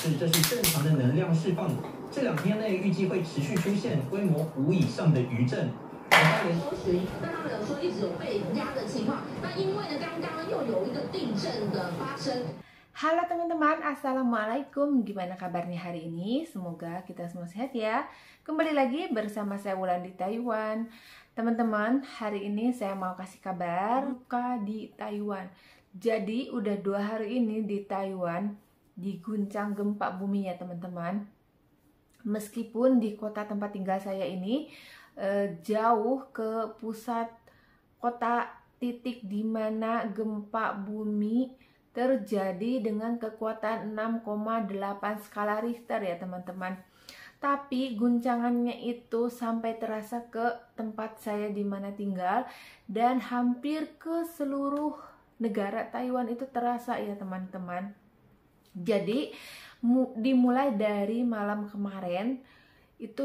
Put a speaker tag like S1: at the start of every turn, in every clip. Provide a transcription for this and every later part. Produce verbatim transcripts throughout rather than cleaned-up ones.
S1: 示这是正常的能量释放，这两天内预计会持续出现规模五以上的余震。
S2: 搜寻，那他们有说一直有被压的情况。那因为呢，刚刚又有一个地震的发生。
S3: Halo teman-teman, assalamualaikum. Gimana kabarnya hari ini? Semoga kita semua sehat ya. Kembali lagi bersama saya Wulan di Taiwan. Teman-teman, hari ini saya mau kasih kabar duka di Taiwan. Jadi udah dua hari ini di Taiwan diguncang gempa bumi ya teman-teman. Meskipun di kota tempat tinggal saya ini eh, jauh ke pusat kota titik di mana gempa bumi terjadi dengan kekuatan enam koma delapan skala Richter ya teman-teman. Tapi guncangannya itu sampai terasa ke tempat saya di mana tinggal dan hampir ke seluruh negara Taiwan itu terasa ya teman-teman. Jadi dimulai dari malam kemarin itu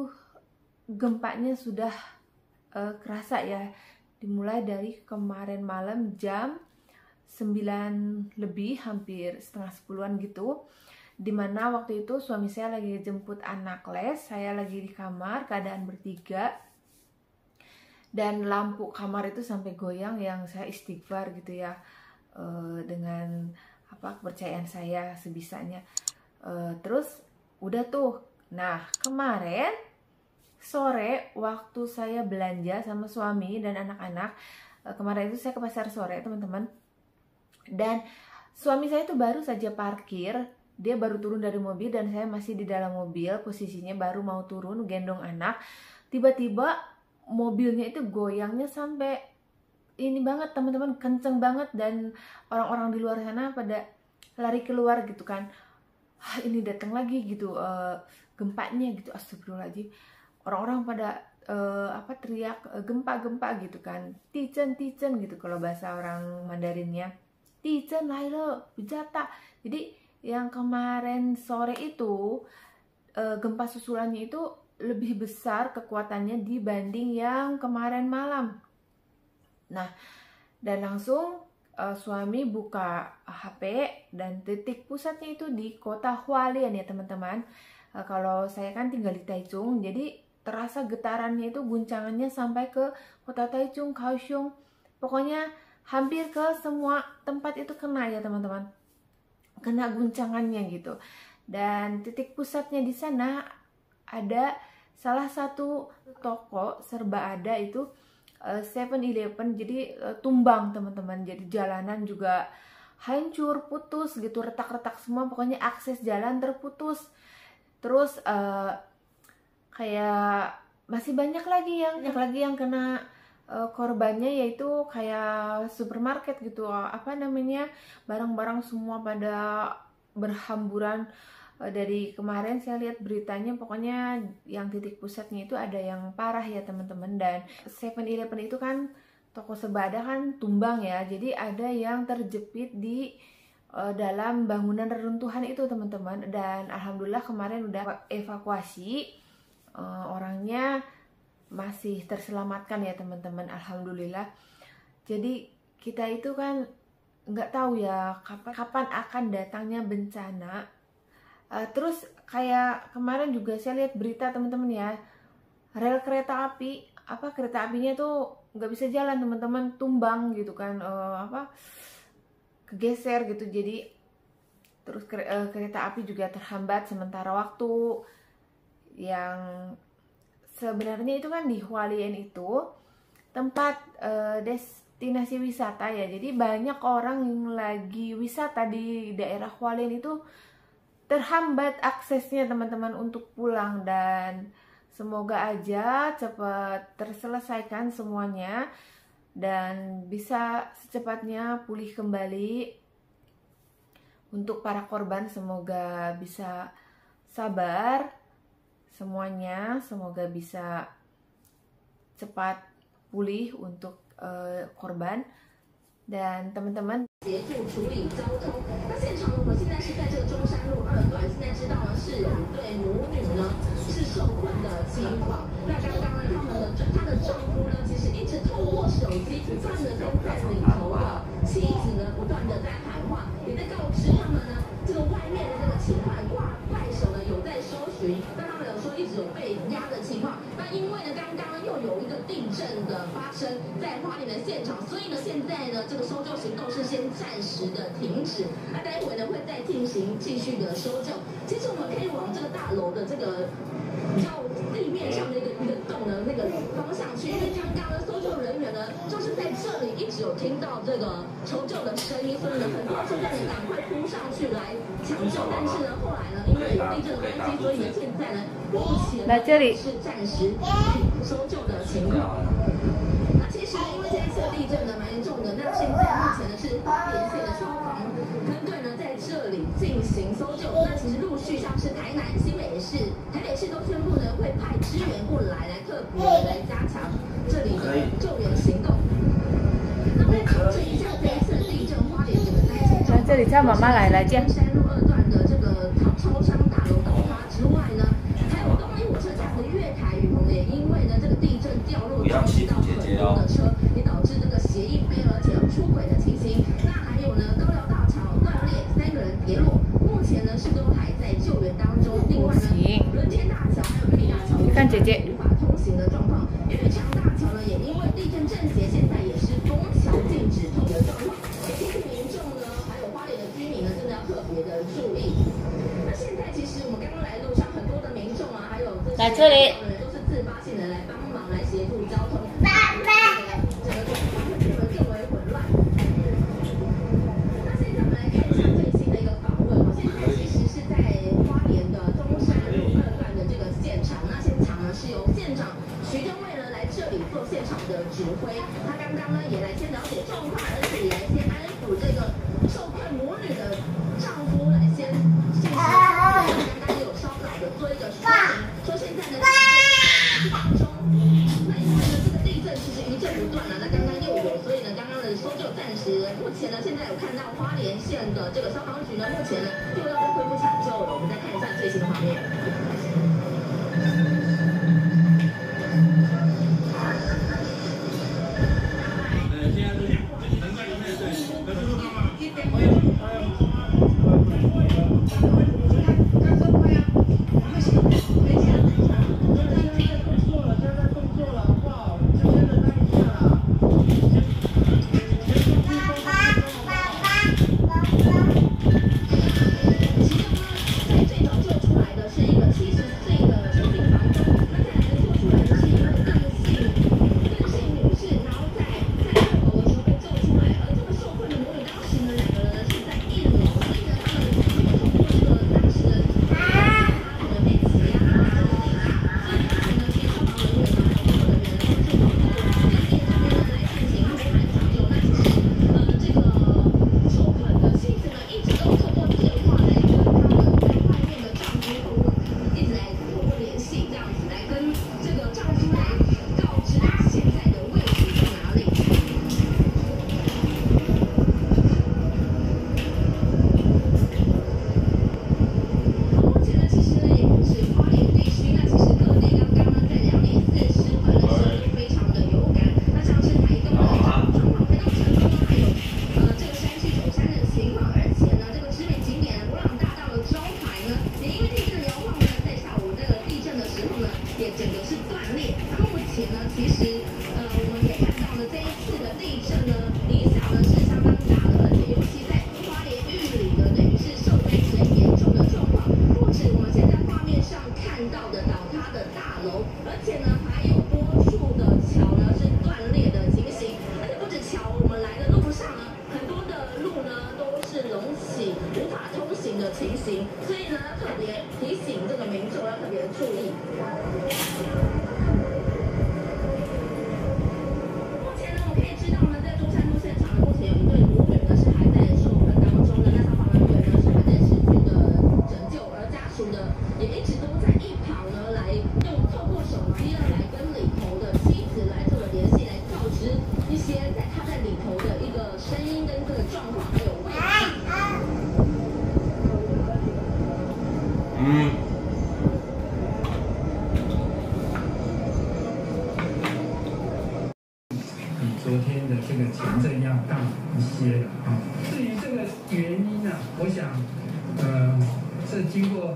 S3: gempanya sudah uh, kerasa ya. Dimulai dari kemarin malam jam sembilan lebih, hampir setengah sepuluhan gitu, dimana waktu itu suami saya lagi jemput anak les, saya lagi di kamar keadaan bertiga, dan lampu kamar itu sampai goyang yang saya istighfar gitu ya, e, dengan apa kepercayaan saya sebisanya. E, terus udah tuh, nah kemarin sore waktu saya belanja sama suami dan anak-anak, e, kemarin itu saya ke pasar sore teman-teman. Dan suami saya itu baru saja parkir, dia baru turun dari mobil dan saya masih di dalam mobil, posisinya baru mau turun gendong anak. Tiba-tiba mobilnya itu goyangnya sampai ini banget teman-teman, kenceng banget, dan orang-orang di luar sana pada lari keluar gitu kan. Ah, ini datang lagi gitu uh, gempanya gitu, astagfirullahaladzim. Orang-orang pada uh, apa teriak gempa-gempa gitu kan, ticen-ticen gitu kalau bahasa orang Mandarinnya. Tijen lailo, bujata. Jadi yang kemarin sore itu e, gempa susulannya itu lebih besar kekuatannya dibanding yang kemarin malam. Nah, dan langsung e, suami buka H P dan titik pusatnya itu di kota Hualien ya teman-teman. E, kalau saya kan tinggal di Taichung, jadi terasa getarannya itu guncangannya sampai ke kota Taichung, Kaohsiung. Pokoknya hampir ke semua tempat itu kena ya teman-teman, kena guncangannya gitu. Dan titik pusatnya di sana ada salah satu toko serba ada itu seven eleven, jadi uh, tumbang teman-teman. Jadi jalanan juga hancur, putus gitu, retak-retak semua, pokoknya akses jalan terputus. Terus uh, kayak masih banyak lagi yang banyak lagi yang kena korbannya, yaitu kayak supermarket gitu, apa namanya, barang-barang semua pada berhamburan. Dari kemarin saya lihat beritanya, pokoknya yang titik pusatnya itu ada yang parah ya teman-teman. Dan seven eleven itu kan toko sebada kan tumbang ya, jadi ada yang terjepit di uh, dalam bangunan reruntuhan itu teman-teman. Dan alhamdulillah kemarin udah evakuasi, uh, orangnya masih terselamatkan ya teman-teman, alhamdulillah. Jadi kita itu kan nggak tahu ya kapan kapan akan datangnya bencana. Uh, terus kayak kemarin juga saya lihat berita teman-teman ya, rel kereta api, apa kereta apinya tuh nggak bisa jalan teman-teman, tumbang gitu kan, uh, apa kegeser gitu. Jadi terus kere, uh, kereta api juga terhambat sementara waktu. Yang sebenarnya itu kan di Hualien itu tempat uh, destinasi wisata ya. Jadi banyak orang yang lagi wisata di daerah Hualien itu terhambat aksesnya teman-teman untuk pulang. Dan semoga aja cepat terselesaikan semuanya dan bisa secepatnya pulih kembali. Untuk para korban semoga bisa sabar semuanya, semoga bisa cepat pulih untuk uh, korban dan teman-teman.
S2: 协助处理交通。那现场我们现在是在这个中山路二段，现在知道的是有一对母女呢是受困的情况。那刚刚呢，他们的她的丈夫呢，其实一直透过手机不断的跟在里头的妻子呢，不断的在喊话，也在告知他们呢，这个外面的这个情况。 巡，那他们有说一直有被压的情况。那因为呢，刚刚又有一个地震的发生在花莲的现场，所以呢，现在呢这个搜救行动是先暂时的停止。那待会呢会再进行继续的搜救。其实我们可以往这个大楼的这个比较地面上的一个一个洞的那个方向去，因为刚刚呢搜救人员呢就是在这里一直有听到这个求救的声音，所以呢很多搜救人赶快扑上去来抢救，但是呢后来呢因为有地震的关系，所以呢现在呢目前
S3: 来这里
S2: 是暂时搜救的情况。那其实呢因为这一次地震呢蛮严重的，那现在目前呢是花莲县的消防分队呢在这里进行搜救。那其实陆续像是台南、新北市、台北市都宣布呢会派支援过来，来特别来加强这里的救援行动。那我们来考证一下这一次地震花莲整个灾情状况。
S3: 这里叫妈妈来来见。
S2: 山路二段的这个超商大楼倒塌之外呢，还有东里火车站的月台雨棚也因为呢这个地震掉落撞击到很多的车，也导致这个斜翼飞而且出轨的情形。那还有呢高寮大桥断裂，三个人跌落，目前呢是都还在救援当中。另外呢，人间大桥还有玉里大桥
S3: 看姐姐
S2: 无法通行的状况。玉里大桥呢也因为地震震斜，现在也是封桥禁止通的状况。也提醒民众呢，还有花莲的居民呢，真的要特别的注意。那现在其实我们刚刚来的路上，很多的民众啊，还有这些
S3: 来这里
S2: 都是自发性的来帮忙来协助交通，整个状况会变得更为混乱。那现在我们来看一下最新的一个访问哦，现在其实是在花莲的中山路二段的这个现场，那现场呢是由县长徐正卫呢来这里做现场的指挥，他刚刚呢也来先了解状况，而且也来先安抚这个受困母女的丈夫，来先进行刚刚有稍早的做一个说明，说现在呢当中，那因为呢这个地震其实一震不断了，那刚刚又有，所以呢刚刚的搜救暂时，目前呢现在有看到花莲县的这个消防局呢，目前呢又要恢复抢救了，我们再看一下最新的画面。
S1: 昨天的这个前震要大一些了啊。至于这个原因呢、啊，我想，呃，这经过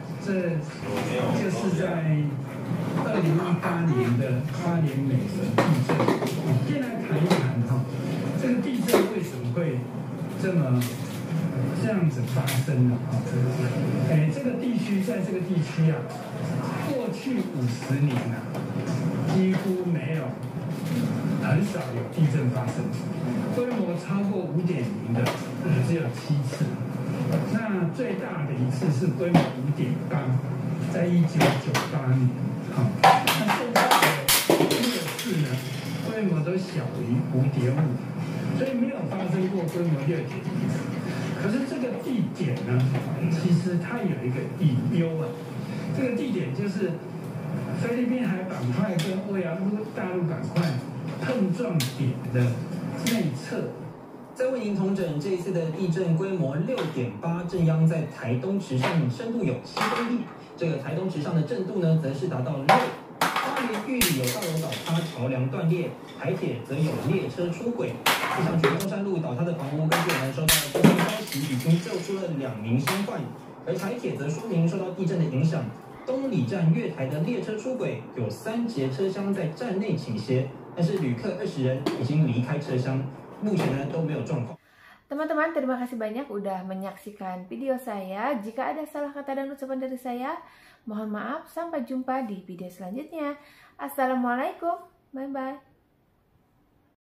S1: 这就是在二零一八年的花莲美神地震。先来谈一谈哈，这个地震为什么会这么这样子发生呢？啊，哎，这个地区在这个地区啊，过去五十年啊，几乎没有，很少有地震发生，规模超过五点零的只有七次。那最大的一次是规模五点八，在一九九八年。好，那现在的六次呢，规模都小于五点五，所以没有发生过规模六点一。可是这个地点呢，其实它有一个隐忧啊。这个地点就是菲律宾海板块跟欧亚大陆板块碰撞点的内侧。
S4: 再为您统整这一次的地震规模六点八，震央在台东池上，深度有七公里。这个台东池上的震度呢，则是达到六。花莲玉里有大楼倒塌，桥梁断裂；台铁则有列车出轨。气象局中山路倒塌的房屋，根据我们收到的通讯消息，已经救出了两名伤患。而台铁则说明，受到地震的影响，东里站月台的列车出轨，有三节车厢在站内倾斜，但是旅客二十人已经离开车厢。目前呢都没有状况。
S3: Teman-teman, terima kasih banyak udah menyaksikan video saya. Jika ada salah kata dan ucapan dari saya, mohon maaf. Sampai jumpa di video selanjutnya. Assalamualaikum. Bye-bye.